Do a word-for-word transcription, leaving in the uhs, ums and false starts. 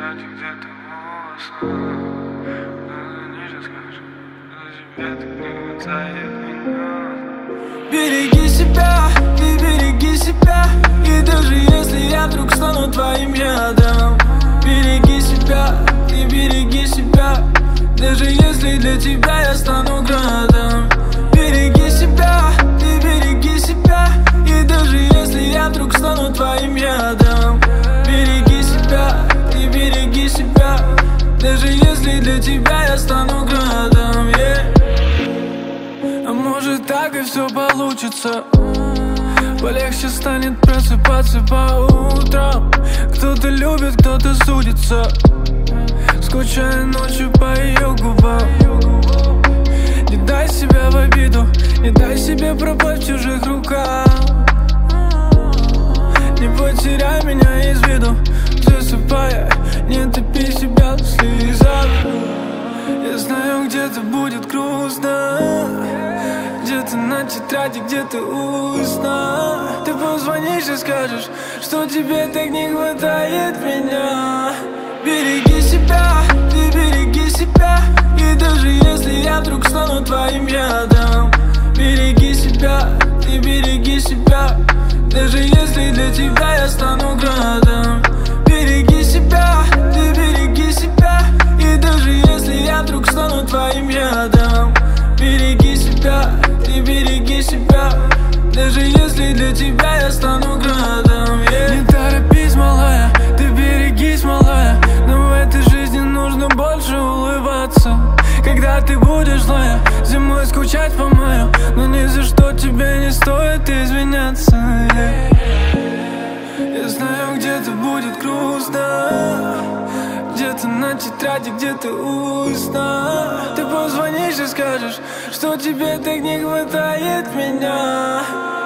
кстати, где-то волосы. Ниже скажешь, за тебя так не хватает меня. Береги себя, ты береги себя. И даже если я вдруг стану твоим ядом, береги себя, ты береги себя. Даже если для тебя я стану градом, береги себя, ты береги себя. И даже если я вдруг стану твоим ядом, береги себя, ты береги себя. Даже если для тебя я стану градом, yeah. А может так и все получится, полегче станет просыпаться по утрам. Кто-то любит, кто-то судится, скучая ночью по ее губам. Не дай себя в обиду, не дай себе пропасть в чужих руках. Не потеряй меня из виду, засыпая, не топи себя в слезах. Я знаю, где-то будет грустно, где-то на тетради, где-то устно. Ты позвонишь и скажешь, что тебе так не хватает меня. Береги себя, ты береги себя. И даже если я вдруг стану твоим ядом, береги себя, ты береги себя. Даже если для тебя я стану градом, береги себя, ты береги себя. И даже если я вдруг стану твоим ядом, береги себя, ты береги себя. Даже если для тебя я стану градом, yeah. Не торопись, малая, ты берегись, малая. Но в этой жизни нужно больше улыбаться. Когда ты будешь злая, зимой скучать по маю, но ни за что тебе не стоит извиняться, yeah. Я знаю, где-то будет грустно, где-то на тетради, где-то устно. Ты позвонишь и скажешь, что тебе так не хватает меня.